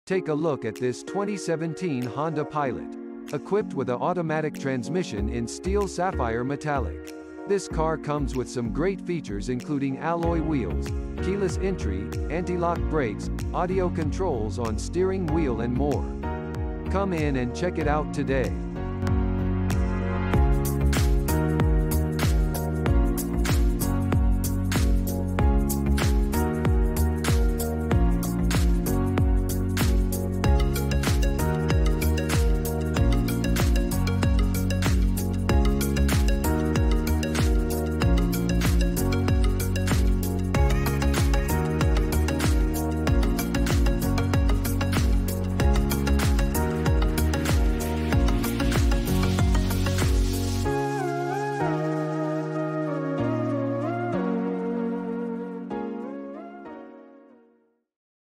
Take a look at this 2017 Honda Pilot. Equipped with an automatic transmission in steel sapphire metallic. This car comes with some great features including alloy wheels, keyless entry, anti-lock brakes, audio controls on steering wheel and more. Come in and check it out today.